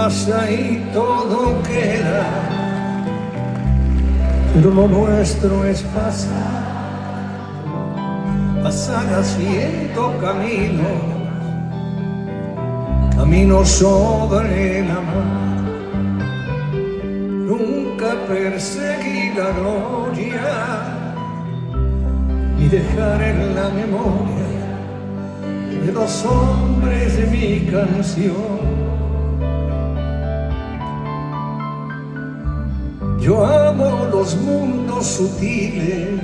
pasa y todo queda, pero lo nuestro es pasar, pasar haciendo camino sobre la mar. Nunca perseguí la gloria, ni dejar en la memoria de los hombres de mi canción. Yo amo los mundos sutiles,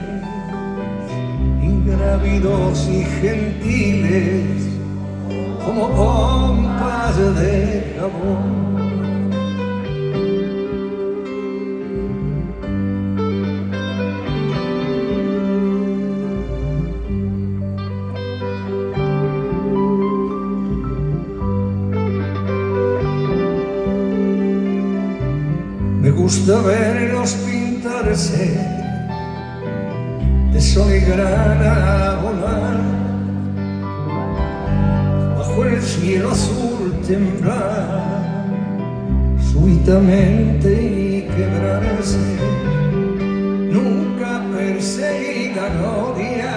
ingrávidos y gentiles, como pompas de jabón. Me gusta verlos pintarse de sol y grana volar, bajo el cielo azul temblar súbitamente y quebrarse. Nunca perseguí la gloria,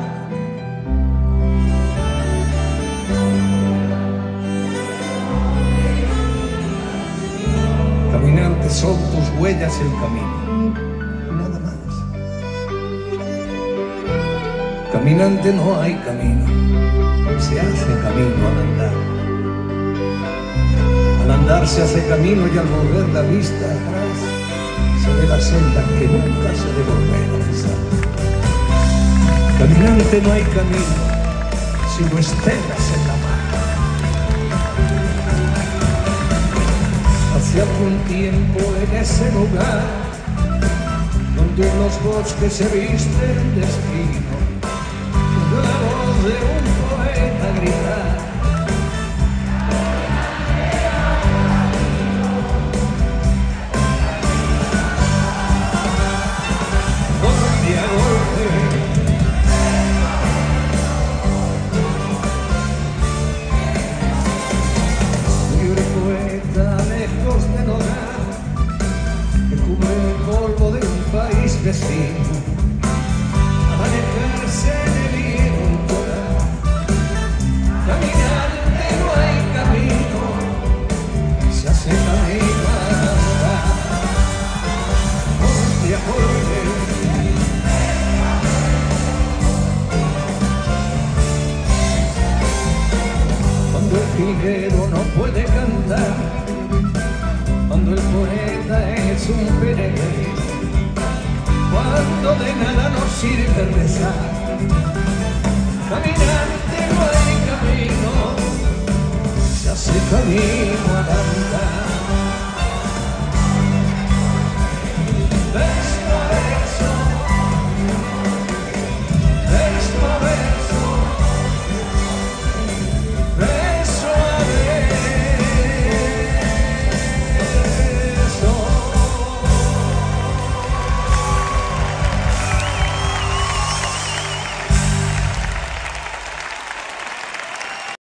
caminante son tus huellas el camino, nada más. Caminante no hay camino, se hace camino al andar. Al andar se hace camino y al volver la vista atrás se ve la senda que nunca se debe volver a pisar. Caminante no hay camino, sino estelas en la mar. Hace algún tiempo en ese lugar donde los bosques se visten de espino, la voz de un poeta gritar: golpe a golpe. Libre poeta lejos del hogar, que cubre el polvo de un país vecino, a manejarse en el viento. Caminante no hay camino, se hace camino al andar. Golpe a golpe. Cuando el jilguero no puede cantar, cuando el poeta es un peregrino, cuando de nada nos sirve rezar. Caminante no hay camino, se hace camino al andar.